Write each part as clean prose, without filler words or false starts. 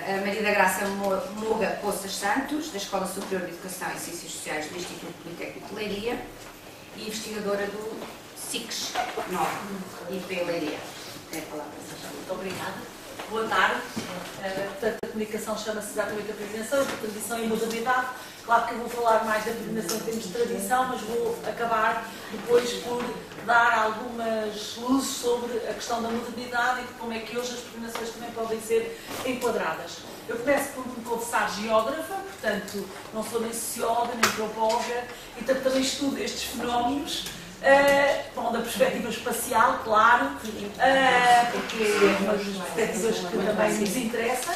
A Maria da Graça Moga Poças Santos, da Escola Superior de Educação e Ciências Sociais do Instituto Politécnico de Leiria e investigadora do SICS 9, IP Leiria. É a palavra. Muito obrigada. Boa tarde. Portanto, a comunicação chama-se exatamente a prevenção, a tradição e a modernidade. Claro que eu vou falar mais da prevenção em termos de tradição, mas vou acabar depois por dar algumas luzes sobre a questão da modernidade e de como é que hoje as prevenções também podem ser enquadradas. Eu começo por me confessar geógrafa, portanto não sou nem socióloga, nem antropóloga, e também estudo estes fenómenos. Da perspectiva espacial, claro, porque é uma das perspectivas que também nos interessa.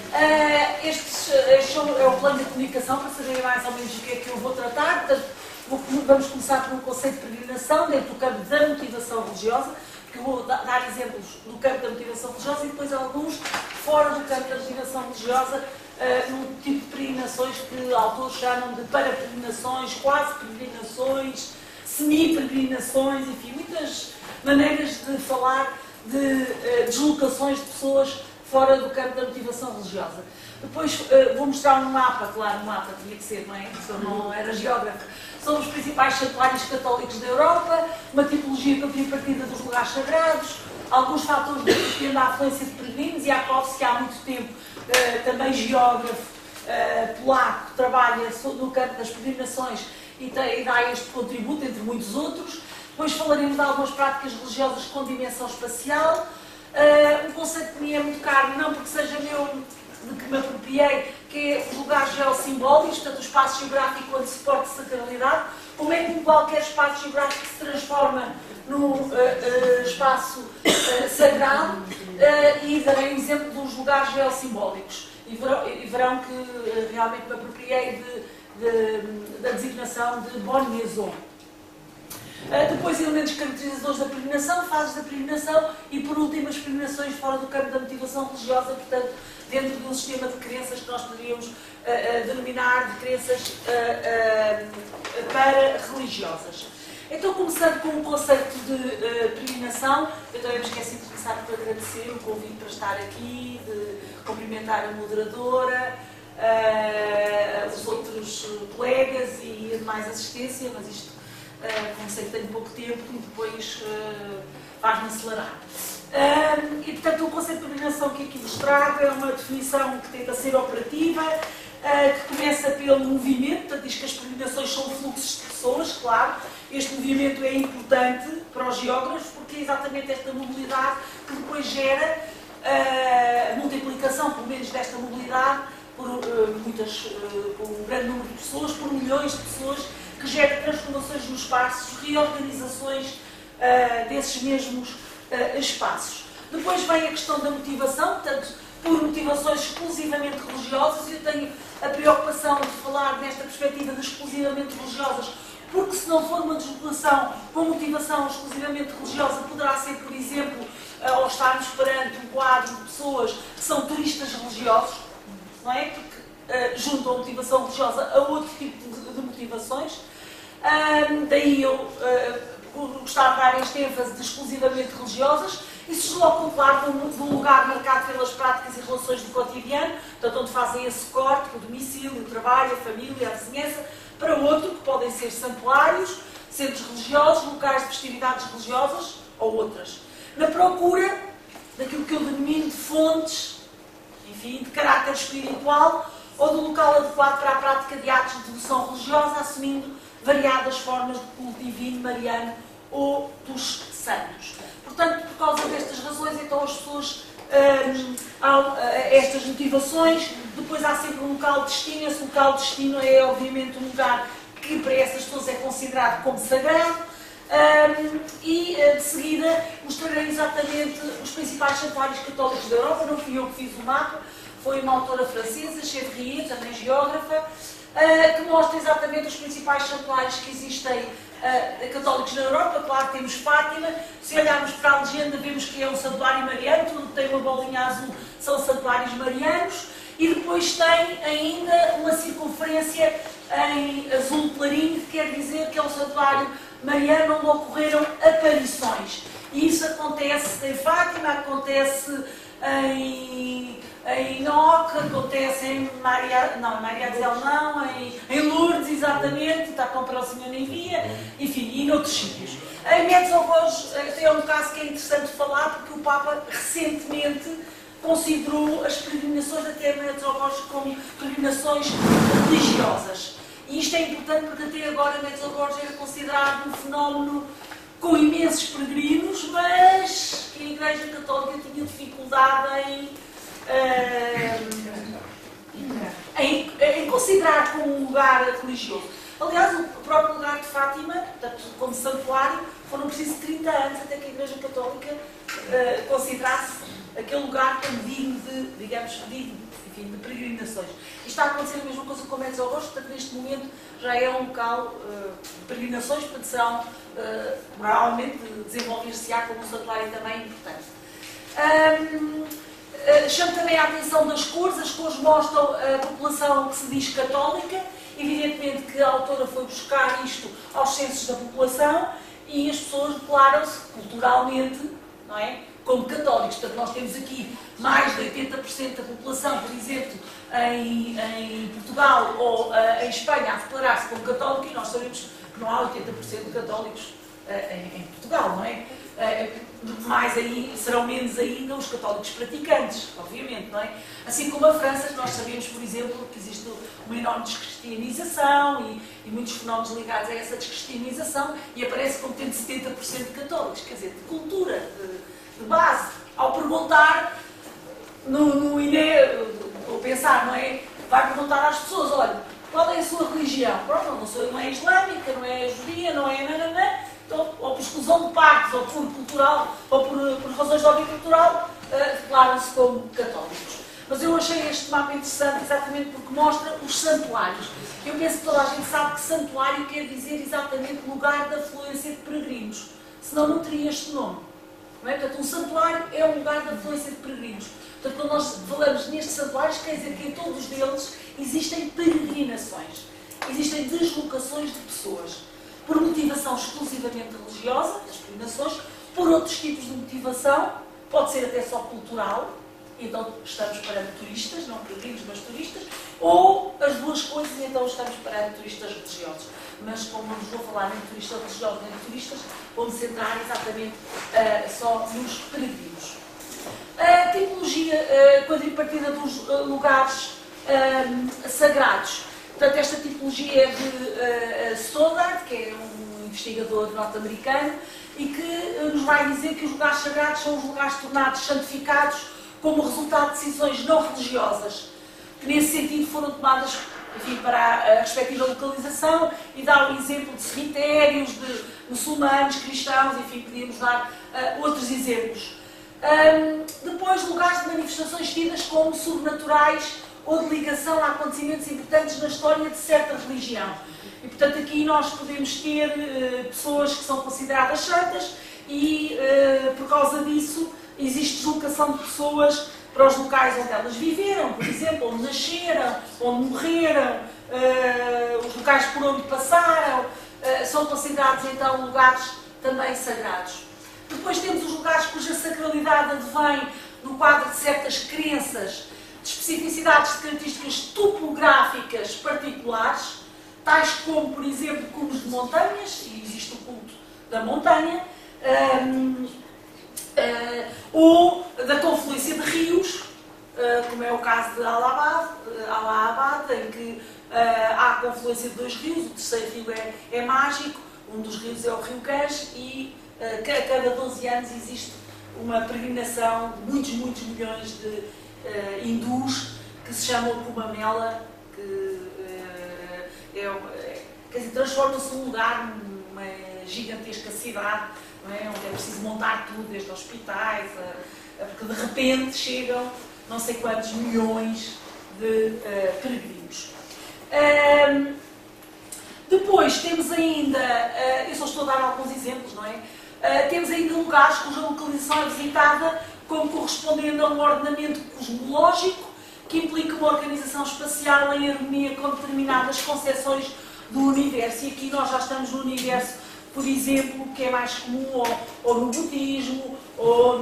Este é o plano de comunicação, para saberem mais ou menos o que é que eu vou tratar. Portanto, vamos começar por um conceito de peregrinação dentro do campo da motivação religiosa, que vou dar exemplos do campo da motivação religiosa e depois alguns fora do campo da motivação religiosa, num tipo de peregrinações que autores chamam de para-peregrinações, quase-peregrinações, semi-peregrinações, enfim, muitas maneiras de falar de deslocações de pessoas fora do campo da motivação religiosa. Depois vou mostrar um mapa, claro, um mapa tinha que ser, não é? Porque eu não era geógrafa. São os principais santuários católicos da Europa, uma tipologia que eu tive partida dos lugares sagrados, alguns fatores que dependem da afluência de peregrinos. Iakovski, há muito tempo, também geógrafo polaco, trabalha no campo das peregrinações e dá este contributo, entre muitos outros. Depois falaremos de algumas práticas religiosas com dimensão espacial. Um conceito que me é muito caro, não porque seja meu, de que me apropriei, que é os lugares geossimbólicos, portanto o espaço geográfico onde se porta sacralidade, como é que qualquer espaço geográfico se transforma num espaço sagrado, e darei um exemplo dos lugares geossimbólicos. E verão que realmente me apropriei da designação de bonne maison. Depois, elementos caracterizadores da peregrinação, fases da peregrinação e, por último, as peregrinações fora do campo da motivação religiosa, portanto, dentro de um sistema de crenças que nós poderíamos denominar de crenças para-religiosas. Então, começando com o conceito de peregrinação, eu também me esqueci de começar por agradecer o convite para estar aqui, de cumprimentar a moderadora, os outros colegas e a demais assistência, mas isto, como sei que tenho pouco tempo, e depois faz-me acelerar. E, portanto, o conceito de peregrinação que aqui vos trago é uma definição que tenta ser operativa, que começa pelo movimento, portanto, diz que as peregrinações são fluxos de pessoas, claro. Este movimento é importante para os geógrafos, porque é exatamente esta mobilidade que depois gera a multiplicação, pelo menos desta mobilidade, por um grande número de pessoas, por milhões de pessoas, que gera transformações nos espaços, reorganizações desses mesmos espaços. Depois vem a questão da motivação, portanto, por motivações exclusivamente religiosas, e eu tenho a preocupação de falar nesta perspectiva de exclusivamente religiosas, porque se não for uma deslocação com motivação exclusivamente religiosa, poderá ser, por exemplo, ao estarmos perante um quadro de pessoas que são turistas religiosos, não é? Porque juntam a motivação religiosa a outro tipo de motivações. Daí eu gostava de dar esta ênfase de exclusivamente religiosas, e se deslocam, claro, de um lugar marcado pelas práticas e relações do cotidiano, portanto, onde fazem esse corte, o domicílio, o trabalho, a família, a vizinhança, para outro, que podem ser santuários, centros religiosos, locais de festividades religiosas ou outras. Na procura daquilo que eu denomino de fontes, enfim, de caráter espiritual, ou do local adequado para a prática de atos de devoção religiosa, assumindo variadas formas de culto divino, mariano ou dos santos. Portanto, por causa destas razões, então as pessoas, estas motivações, depois há sempre um local de destino. Esse local de destino é, obviamente, um lugar que para essas pessoas é considerado como sagrado, e de seguida mostrarei exatamente os principais santuários católicos da Europa. Não fui eu que fiz o mapa, foi uma autora francesa, Chevrier, também geógrafa, que mostra exatamente os principais santuários que existem católicos na Europa. Claro, temos Fátima. Se olharmos para a legenda, vemos que é um santuário mariano, tudo que tem uma bolinha azul são santuários marianos, e depois tem ainda uma circunferência em azul clarinho, que quer dizer que é um santuário mariano onde ocorreram aparições. E isso acontece em Fátima, acontece em em Enoque, acontece em Maria Azel não, em Lourdes, exatamente, está com o Senhor nem via, enfim, e noutros sítios. Em Medzogorje é um caso que é interessante falar, porque o Papa recentemente considerou as peregrinações até Medzogorje como peregrinações religiosas. E isto é importante porque até agora Medzogorje era considerado um fenómeno com imensos peregrinos, mas que a Igreja Católica tinha dificuldade em considerar como um lugar religioso. Aliás, o próprio lugar de Fátima, portanto, como santuário, foram precisos 30 anos até que a Igreja Católica considerasse aquele lugar como digno de, digamos, digno, enfim, de peregrinações. E está a acontecer a mesma coisa com Medzogorje, portanto, neste momento já é um local de peregrinações, portanto, serão, provavelmente, desenvolver-se-á como um santuário também importante. Chamo também a atenção das cores. As cores mostram a população que se diz católica. Evidentemente que a autora foi buscar isto aos censos da população e as pessoas declaram-se culturalmente, não é, como católicos. Portanto, nós temos aqui mais de 80% da população, por exemplo, em Portugal ou em Espanha, a declarar-se como católico, e nós sabemos que não há 80% de católicos em Portugal, não é? Mais aí, serão menos ainda os católicos praticantes, obviamente, não é? Assim como a França, que nós sabemos, por exemplo, que existe uma enorme descristianização e muitos fenómenos ligados a essa descristianização, e aparece como tendo 70% de católicos, quer dizer, de cultura, de base. Ao perguntar, ou pensar, não é? Vai perguntar às pessoas, olha, qual é a sua religião? Pronto, não é islâmica, não é judia, não é nananã. Então, ou por exclusão de partes, ou por cultural, ou por razões de ordem cultural, declaram-se como católicos. Mas eu achei este mapa interessante exatamente porque mostra os santuários. Eu penso que toda a gente sabe que santuário quer dizer exatamente lugar de afluência de peregrinos. Senão não teria este nome. Não é? Portanto, um santuário é um lugar de afluência de peregrinos. Portanto, quando nós falamos nestes santuários, quer dizer que em todos deles existem peregrinações. Existem deslocações de pessoas. Por motivação exclusivamente religiosa, as peregrinações, por outros tipos de motivação, pode ser até só cultural, então estamos perante turistas, não peregrinos, mas turistas, ou as duas coisas, então estamos perante turistas religiosos. Mas como não vos vou falar nem de turistas religiosos nem de turistas, vou-me centrar exatamente só nos peregrinos. A tipologia quadripartida dos lugares sagrados. Portanto, esta tipologia é de Stoddard, que é um investigador norte-americano, e que nos vai dizer que os lugares sagrados são os lugares tornados santificados como resultado de decisões não religiosas, que nesse sentido foram tomadas, enfim, para a respectiva localização, e dá o exemplo de cemitérios, de muçulmanos, cristãos, enfim, podíamos dar outros exemplos. Depois, lugares de manifestações tidas como sobrenaturais ou de ligação a acontecimentos importantes na história de certa religião. E, portanto, aqui nós podemos ter pessoas que são consideradas santas e, por causa disso, existe deslocação de pessoas para os locais onde elas viveram, por exemplo, onde nasceram, onde morreram, os locais por onde passaram, são considerados, então, lugares também sagrados. Depois temos os lugares cuja sacralidade advém no quadro de certas crenças, de especificidades de características topográficas particulares, tais como, por exemplo, cumes de montanhas, e existe o culto da montanha, ou da confluência de rios, como é o caso de Allahabad, em que há a confluência de dois rios, o terceiro rio é mágico, um dos rios é o rio Ganges, e a cada 12 anos existe uma peregrinação de muitos milhões de hindus que se chamam Kumbh Mela, que quer dizer, transforma-se num lugar, numa gigantesca cidade, não é? Onde é preciso montar tudo, desde hospitais, porque de repente chegam não sei quantos milhões de peregrinos. Depois temos ainda, eu só estou a dar alguns exemplos, não é? Temos ainda lugares cuja localização é visitada como correspondendo a um ordenamento cosmológico que implica uma organização espacial em harmonia com determinadas concepções do universo. E aqui nós já estamos no universo por exemplo, que é mais comum ou no budismo, ou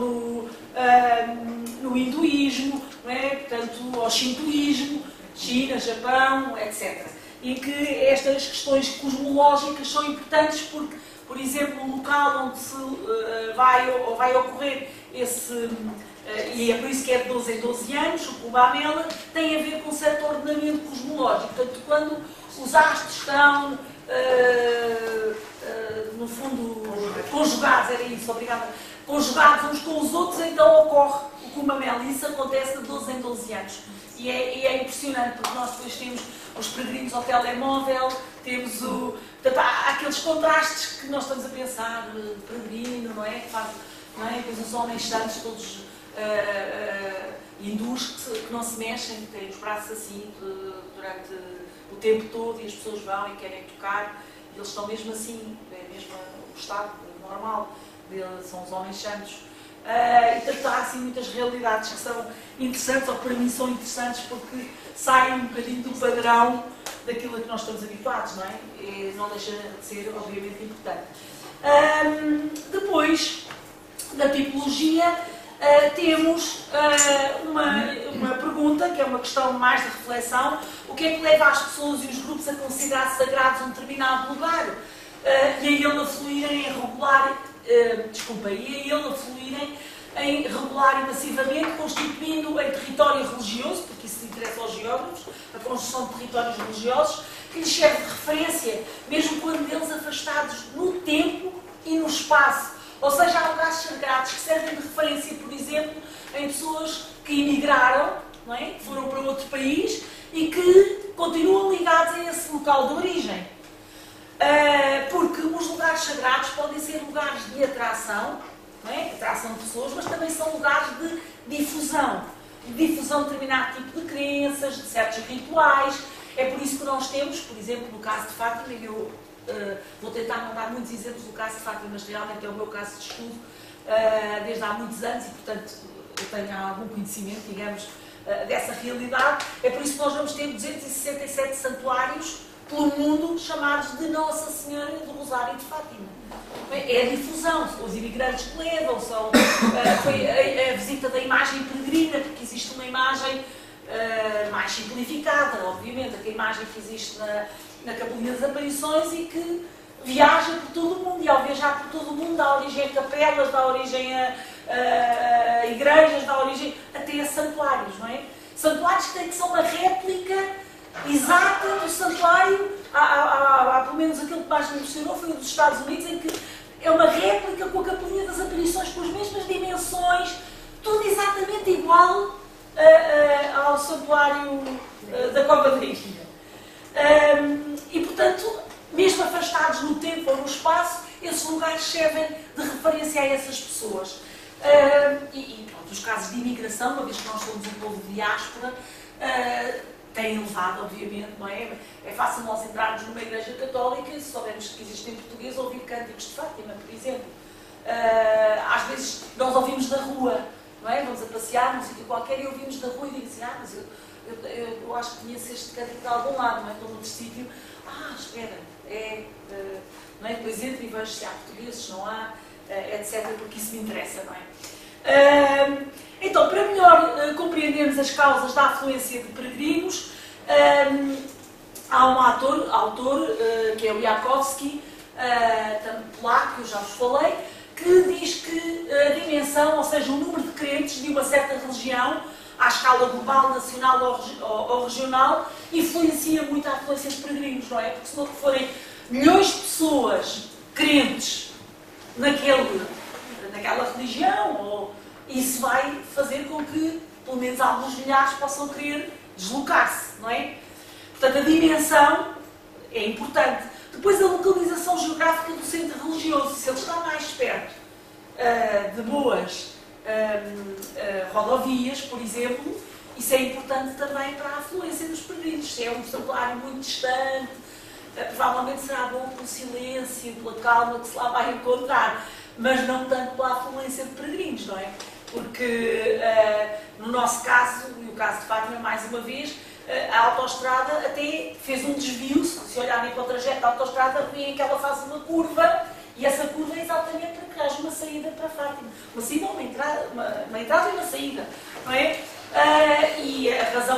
no hinduísmo, não é? Portanto, ao shintoísmo, China, Japão, etc. E que estas questões cosmológicas são importantes porque, por exemplo, o local onde se vai ocorrer esse, e é por isso que é de 12 em 12 anos, o Cubamela, tem a ver com um certo ordenamento cosmológico. Portanto, quando os astros estão, no fundo, conjugados, era isso, obrigada, conjugados uns com os outros, então ocorre o Cubamela. Isso acontece de 12 em 12 anos. E é impressionante, porque nós depois temos os peregrinos ao telemóvel, temos portanto, há aqueles contrastes que nós estamos a pensar, peregrino, não é? Não é? Depois os homens santos, todos hindus que não se mexem, que têm os braços assim durante o tempo todo e as pessoas vão e querem tocar, e eles estão mesmo assim, é mesmo o estado normal deles, são os homens santos. E portanto há assim muitas realidades que são interessantes, ou para mim são interessantes, porque saem um bocadinho do padrão daquilo a que nós estamos habituados, não é? E não deixa de ser, obviamente, importante. Depois, na tipologia, temos uma pergunta, que é uma questão mais de reflexão: o que é que leva as pessoas e os grupos a considerar sagrados um determinado lugar e a ele a fluírem em regular, em regular e massivamente, constituindo em território religioso, porque isso interessa aos geógrafos, a construção de territórios religiosos, que lhes serve de referência, mesmo quando deles afastados no tempo e no espaço. Ou seja, há lugares sagrados que servem de referência, por exemplo, em pessoas que emigraram, não é? Que foram para outro país e que continuam ligados a esse local de origem. Porque os lugares sagrados podem ser lugares de atração, não é? Atração de pessoas, mas também são lugares de difusão de determinado tipo de crenças, de certos rituais. É por isso que nós temos, por exemplo, no caso de Fátima, e eu vou tentar não dar muitos exemplos do caso de Fátima, mas realmente é o meu caso de estudo desde há muitos anos e, portanto, eu tenho algum conhecimento, digamos, dessa realidade. É por isso que nós vamos ter 267 santuários pelo mundo chamados de Nossa Senhora do Rosário de Fátima. É a difusão, são os imigrantes que levam, foi a visita da imagem peregrina, porque existe uma imagem mais simplificada, obviamente, a imagem que existe na Capelinha das Aparições e que viaja por todo o mundo, e ao viajar por todo o mundo dá origem a capelas, dá origem a igrejas, dá origem até a santuários, não é? Santuários que têm que ser uma réplica exata do santuário, há pelo menos aquele que mais me impressionou foi o dos Estados Unidos, em que é uma réplica com a Capelinha das Aparições, com as mesmas dimensões, tudo exatamente igual ao santuário da Cova da Ilha. E, portanto, mesmo afastados no tempo ou no espaço, esses lugares servem de referência a essas pessoas. E pronto, os casos de imigração, uma vez que nós somos um povo de diáspora, têm levado, obviamente, não é? É fácil nós entrarmos numa igreja católica e, se soubermos que existe em português, ouvir cânticos de Fátima, por exemplo. Às vezes nós ouvimos da rua, não é? Vamos a passear num sítio qualquer e ouvimos da rua e digo assim: mas eu acho que conheço este cântico de algum lado, não é? Estou noutro sítio, espera, não é? Depois entro e vejo se há portugueses, se não há, etc., porque isso me interessa, não é? Então, para melhor compreendermos as causas da afluência de peregrinos, há um autor que é o Jakowski, polaco, que eu já vos falei, que diz que a dimensão, ou seja, o número de crentes de uma certa religião, à escala global, nacional ou regional, influencia muito a afluência de peregrinos, não é? Porque se não forem milhões de pessoas crentes naquela religião, isso vai fazer com que, pelo menos, alguns milhares possam querer deslocar-se, não é? Portanto, a dimensão é importante. Depois, a localização geográfica do centro religioso. Se ele está mais perto de boas rodovias, por exemplo, isso é importante também para a afluência dos peregrinos. Se é um santuário muito distante, provavelmente será bom pelo silêncio, pela calma que se lá vai encontrar, mas não tanto pela afluência de peregrinos, não é? Porque, no nosso caso, e o caso de Fátima, mais uma vez, a autoestrada até fez um desvio. Se olharem para o trajeto da autoestrada, veem que ela faz uma curva E essa curva é exatamente para que haja uma saída para Fátima. Uma saída, uma entrada e uma saída. Não é? E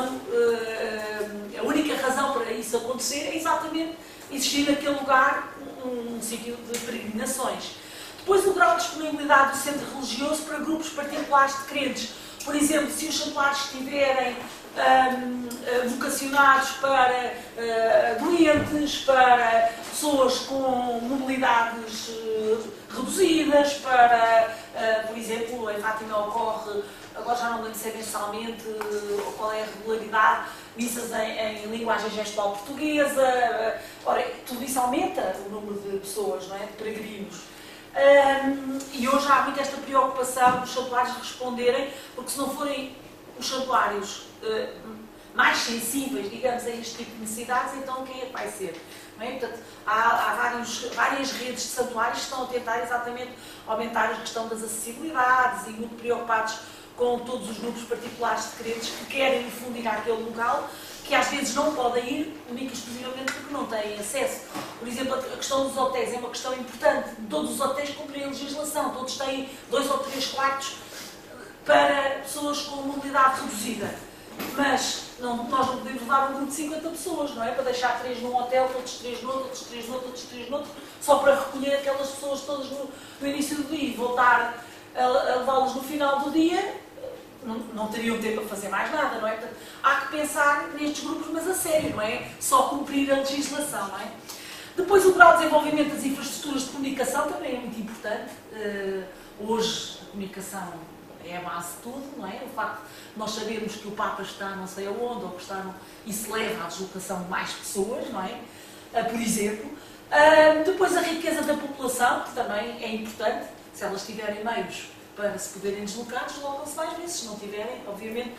a única razão para isso acontecer é exatamente existir naquele lugar um sítio de peregrinações. Depois, o grau de disponibilidade do centro religioso para grupos particulares de crentes. Por exemplo, se os santuários estiverem vocacionados para doentes, para pessoas com mobilidades reduzidas, para, por exemplo, em Fátima ocorre, agora já não lembro se é mensalmente ou qual é a regularidade, missas em linguagem gestual portuguesa. Ora, tudo isso aumenta o número de pessoas, não é? De peregrinos. E hoje há muito esta preocupação dos santuários responderem, porque se não forem os santuários mais sensíveis, digamos, a este tipo de necessidades, então quem é que vai ser? Não é? Portanto, há várias redes de santuários que estão a tentar exatamente aumentar a questão das acessibilidades e muito preocupados com todos os grupos particulares de crentes que querem difundir àquele local, que às vezes não podem ir, única e exclusivamente porque não têm acesso. Por exemplo, a questão dos hotéis é uma questão importante. Todos os hotéis cumprem a legislação, todos têm 2 ou 3 quartos para pessoas com mobilidade reduzida. Mas nós não podemos levar um grupo de 50 pessoas, não é? Para deixar 3 num hotel, outros 3 no outro, outros 3 no outro, outros 3 no outro, só para recolher aquelas pessoas todas no início do dia e voltar a levá-las no final do dia. Não teriam tempo para fazer mais nada, não é? Portanto, há que pensar nestes grupos, mas a sério, não é? Só cumprir a legislação, não é? Depois, o grau de desenvolvimento das infraestruturas de comunicação também é muito importante. Hoje, a comunicação é a base de tudo, não é? O facto de nós sabermos que o Papa está não sei aonde, ou que está isso leva à deslocação de mais pessoas, não é? Por exemplo. Depois, a riqueza da população, que também é importante, se elas tiverem meios para se poderem deslocar, deslocam-se mais vezes. Se não tiverem, obviamente,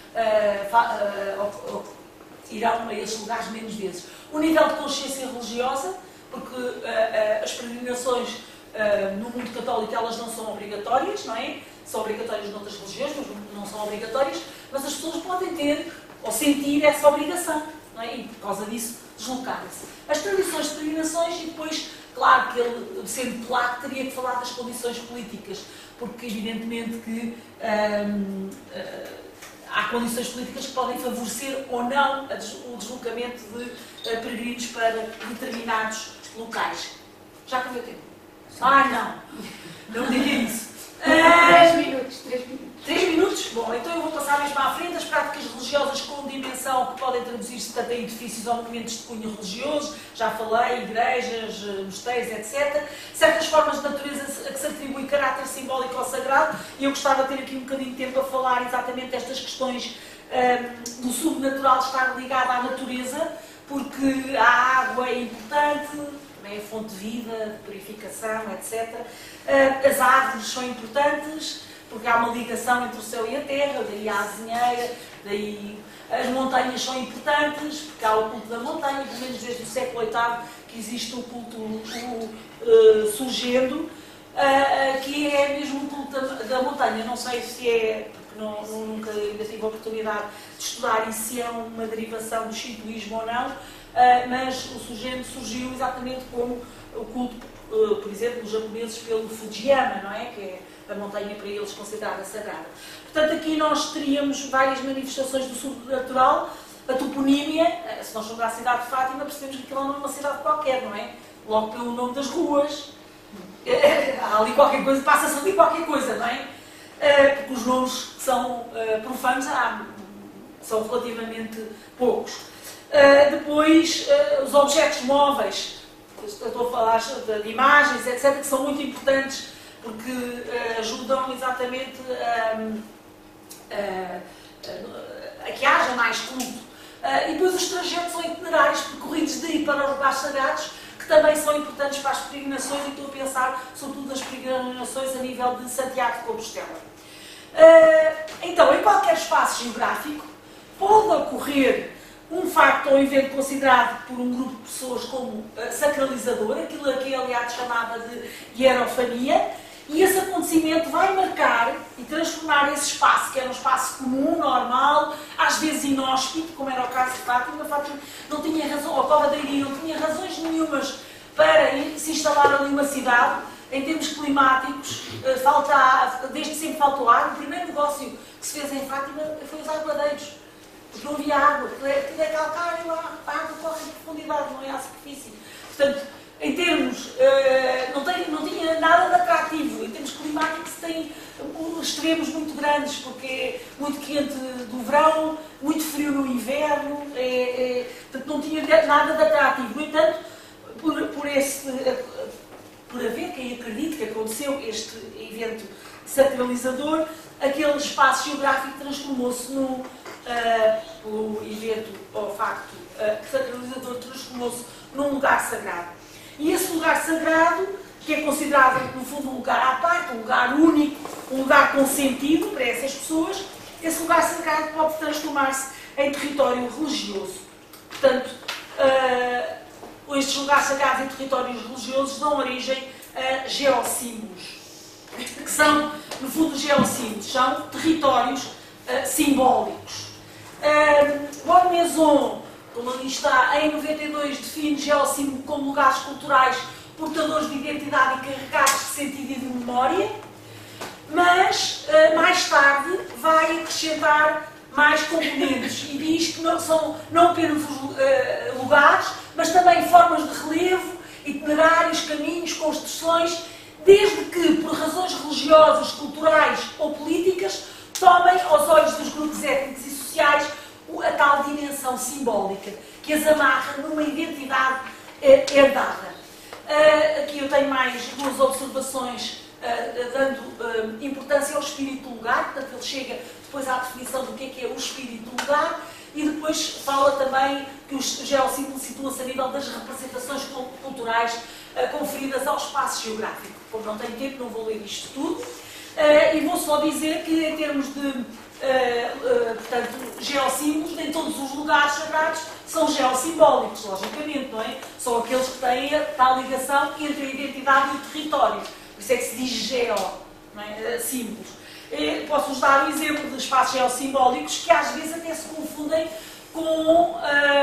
irão a esses lugares menos vezes. O nível de consciência religiosa, porque as peregrinações no mundo católico elas não são obrigatórias, não é? São obrigatórias noutras religiões, mas não são obrigatórias, mas as pessoas podem ter ou sentir essa obrigação, não é? E por causa disso deslocarem-se. As tradições de peregrinações e depois, claro que ele, sendo polaco, teria que falar das condições políticas, porque evidentemente que há condições políticas que podem favorecer ou não o deslocamento de peregrinos para determinados locais. Já acabei o tempo? Não diria isso. 3 minutos. 3 minutos? Bom, então eu vou passar mesmo à frente. As práticas religiosas com dimensão que podem traduzir-se tanto em edifícios ou monumentos de cunho religioso, já falei, igrejas, mosteiros, etc. Certas formas de natureza a que se atribui caráter simbólico ao sagrado, e eu gostava de ter aqui um bocadinho de tempo a falar exatamente destas questões do subnatural estar ligado à natureza, porque a água é importante, é fonte de vida, de purificação, etc. As árvores são importantes, porque há uma ligação entre o céu e a terra, daí a azinheira, daí as montanhas são importantes, porque há o culto da montanha, pelo menos desde o século VIII que existe o culto surgendo, que é mesmo o culto da montanha. Não sei se é, porque nunca ainda tive a oportunidade de estudar e se é uma derivação do shintoísmo ou não, mas o surgendo surgiu exatamente como o culto, por exemplo, dos japoneses pelo Fujiyama, não é? Que é a montanha para eles considerada sagrada. Portanto, aqui nós teríamos várias manifestações do sobrenatural. A toponímia, se nós formos à cidade de Fátima, percebemos que aquilo não é uma cidade qualquer, não é? Logo pelo nome das ruas, há ali qualquer coisa, passa-se ali qualquer coisa, não é? Porque os nomes que são profanos são relativamente poucos. Depois, os objetos móveis, estou a falar de imagens, etc., que são muito importantes porque ajudam exatamente a que haja mais culto. E depois os trajetos ou itinerários percorridos de ir para os lugares sagrados, que também são importantes para as peregrinações, e estou a pensar sobretudo nas peregrinações a nível de Santiago de Compostela. Então, em qualquer espaço geográfico, pode ocorrer um facto ou evento considerado por um grupo de pessoas como sacralizador, aquilo que a Eliade chamava de hierofania, e esse acontecimento vai marcar e transformar esse espaço, que era um espaço comum, normal, às vezes inóspito, como era o caso de Fátima. Fátima não tinha razão, ou a Cova da Iria não tinha razões nenhumas para se instalar ali uma cidade. Em termos climáticos, desde sempre faltou água. O primeiro negócio que se fez em Fátima foi os aguadeiros, porque não havia água, tudo é calcário, a água corre em profundidade, não é à superfície. Portanto, em termos, não tinha nada de atrativo. Em termos climáticos tem extremos muito grandes, porque é muito quente do verão, muito frio no inverno, portanto não tinha nada de atrativo. No entanto, por haver quem acredite que aconteceu este evento sacralizador, aquele espaço geográfico transformou-se pelo evento, ou facto sacralizador, transformou-se num lugar sagrado. E esse lugar sagrado, que é considerado, no fundo, um lugar à parte, um lugar único, um lugar com sentido para essas pessoas, esse lugar sagrado pode transformar-se em território religioso. Portanto, estes lugares sagrados em territórios religiosos dão origem a geossímbolos, que são, no fundo, geossímbolos, são territórios simbólicos. Bonne Maison, como ali está, em 92 define geossímbolo como lugares culturais portadores de identidade e carregados de sentido e de memória, mas mais tarde vai acrescentar mais componentes e diz que não são não apenas os lugares, mas também formas de relevo, itinerários, caminhos, construções, desde que, por razões religiosas, culturais ou políticas, tomem aos olhos dos grupos étnicos e sociais a tal dimensão simbólica que as amarra numa identidade herdada. Aqui eu tenho mais duas observações dando importância ao espírito do lugar, portanto ele chega depois à definição do que é o espírito do lugar e depois fala também que o geossímbolo situa-se a nível das representações culturais conferidas ao espaço geográfico. Como não tenho tempo, não vou ler isto tudo. E vou só dizer que em termos de portanto, geossímbolos, nem todos os lugares sagrados são geossimbólicos, logicamente, não é? São aqueles que têm a tal ligação entre a identidade e o território. Por isso é que se diz símbolos. Posso-vos dar um exemplo de espaços geossimbólicos que às vezes até se confundem com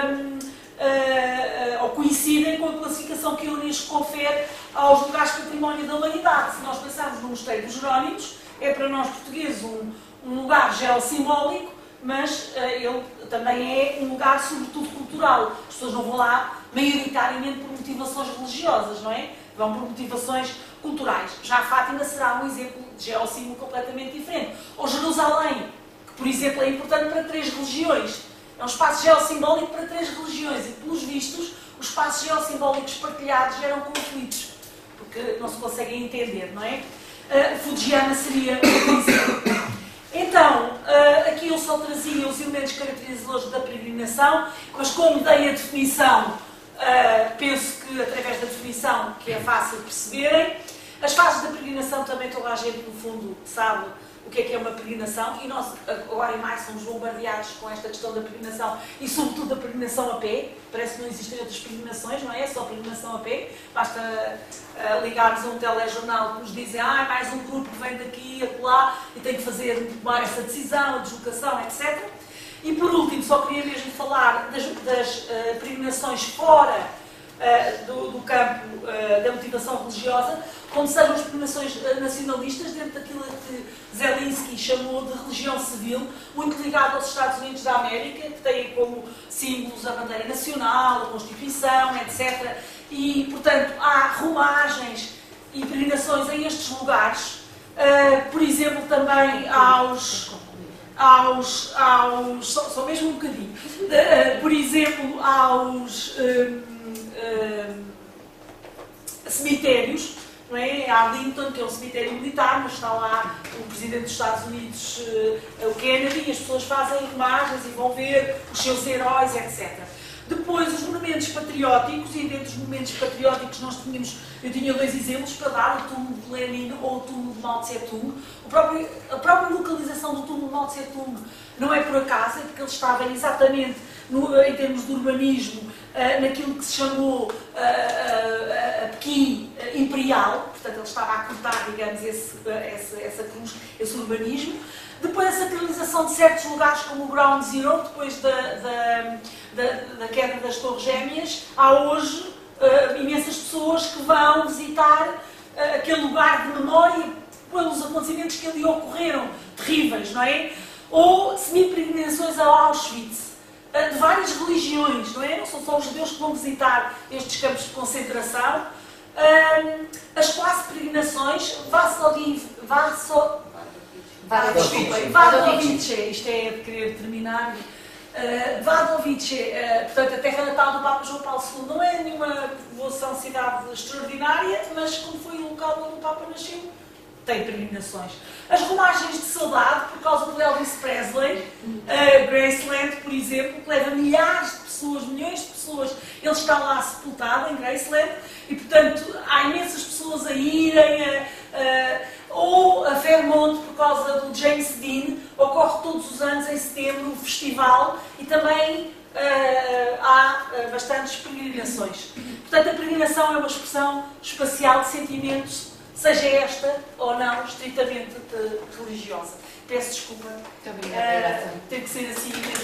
ou coincidem com a classificação que a Unesco confere aos lugares de património da humanidade. Se nós pensarmos no Mosteiro dos Jerónimos, é para nós portugueses um lugar geossimbólico, mas ele também é um lugar sobretudo cultural. As pessoas não vão lá maioritariamente por motivações religiosas, não é? Vão por motivações culturais. Já a Fátima será um exemplo de geossímbolo completamente diferente. Ou Jerusalém, que por exemplo é importante para 3 religiões. É um espaço geossimbólico para 3 religiões e, pelos vistos, os espaços geossimbólicos partilhados geram conflitos, porque não se conseguem entender, não é? Fujiyama seria um exemplo. Então, aqui eu só trazia os elementos caracterizadores da peregrinação, mas como dei a definição, penso que através da definição que é fácil perceberem. As fases da peregrinação também toda a gente, no fundo, sabe o que é uma peregrinação e nós agora em maio somos bombardeados com esta questão da peregrinação e sobretudo da peregrinação a pé. Parece que não existem outras peregrinações, não é? É só peregrinação a pé. Basta ligarmos a um telejornal que nos dizem mais um grupo que vem daqui e acolá e tem que tomar essa decisão, a deslocação, etc. E por último, só queria mesmo falar das peregrinações fora do campo da motivação religiosa, como sejam as peregrinações nacionalistas, dentro daquilo que Zelensky chamou de religião civil, muito ligado aos Estados Unidos da América, que têm como símbolos a bandeira nacional, a Constituição, etc. E, portanto, há romagens e peregrinações a estes lugares, por exemplo, também só mesmo um bocadinho, por exemplo, aos cemitérios, não é? Há Arlington, que é um cemitério militar, mas está lá o Presidente dos Estados Unidos, o Kennedy, e as pessoas fazem imagens e vão ver os seus heróis, etc. Depois, os monumentos patrióticos, e dentro dos monumentos patrióticos eu tinha 2 exemplos para dar, o túmulo de Lenin ou o túmulo de Mao Tse-tung. A própria localização do túmulo de Mao Tse-tung não é por acaso, é porque ele estava exatamente, em termos de urbanismo, naquilo que se chamou a Pequim imperial, portanto ele estava a cortar, digamos, essa cruz, esse urbanismo. Depois a sacralização de certos lugares como o Ground Zero, depois da queda das Torres Gêmeas, há hoje imensas pessoas que vão visitar aquele lugar de memória pelos acontecimentos que ali ocorreram, terríveis, não é? Ou semi-peregrinações a Auschwitz, de várias religiões, não é? Não são só os judeus que vão visitar estes campos de concentração. As quase peregrinações, Wadowice, isto é de querer terminar. Wadowice, portanto, a terra natal do Papa João Paulo II, não é nenhuma povoação, cidade extraordinária, mas como foi o local onde o Papa nasceu, tem peregrinações. As romagens de saudade, por causa do Elvis Presley, Graceland, por exemplo, que leva milhares de pessoas, milhões de pessoas, ele está lá sepultado em Graceland, e portanto há imensas pessoas a irem, ou a Fairmont, por causa do James Dean, ocorre todos os anos em setembro o festival, e também há bastantes peregrinações. Portanto, a peregrinação é uma expressão espacial de sentimentos, seja esta ou não estritamente religiosa. Peço desculpa, Muito obrigada. ter que ser assim.